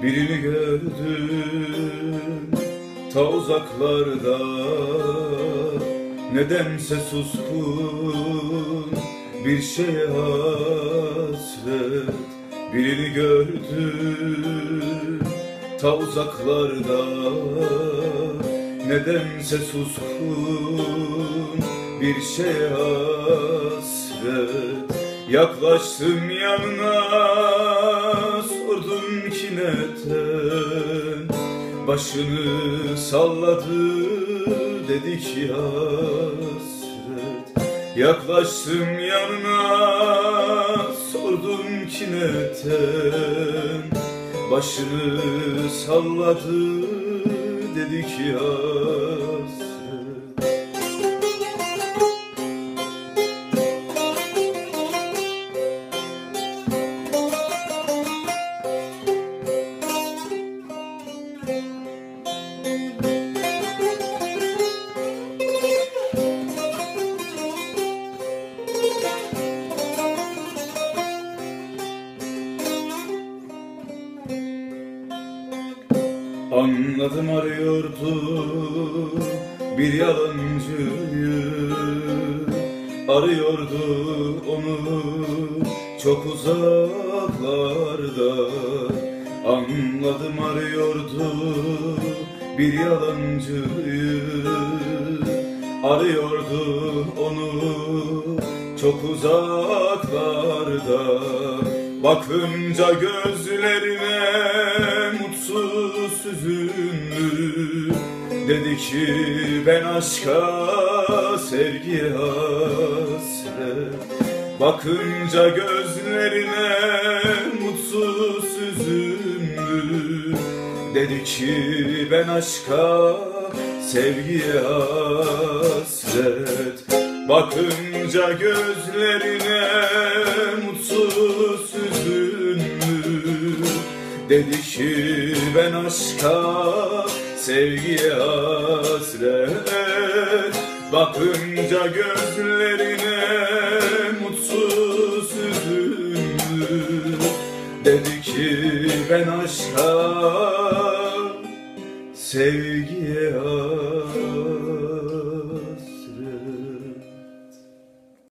Birini gördüm ta uzaklarda, nedense suskun bir şeye hasret. Birini gördüm ta uzaklarda, nedense suskun bir şeye hasret. Yaklaştım yanına, sordum ki neden, başını salladı, dedi ki hasret. Yaklaştım yanına, sordum ki neden, başını salladı, dedi ki hasret. Anladım, arıyordu bir yalancıyı, arıyordu onu çok uzaklarda. Anladım, arıyordu bir yalancıyı, arıyordu onu çok uzaklarda. Bakınca gözlerine mutsuz hüzünlü, dedi ki ben aşka sevgiye hasret. Bakınca gözlerine mutsuz hüzünlü, dedi ki ben aşka sevgiye hasret. Bakınca gözlerine mutsuz hüzünlü, dedi ki ben aşka sevgiye hasret. Bakınca gözlerine mutsuz hüzünlü, dedi ki ben aşka sevgiye hasret.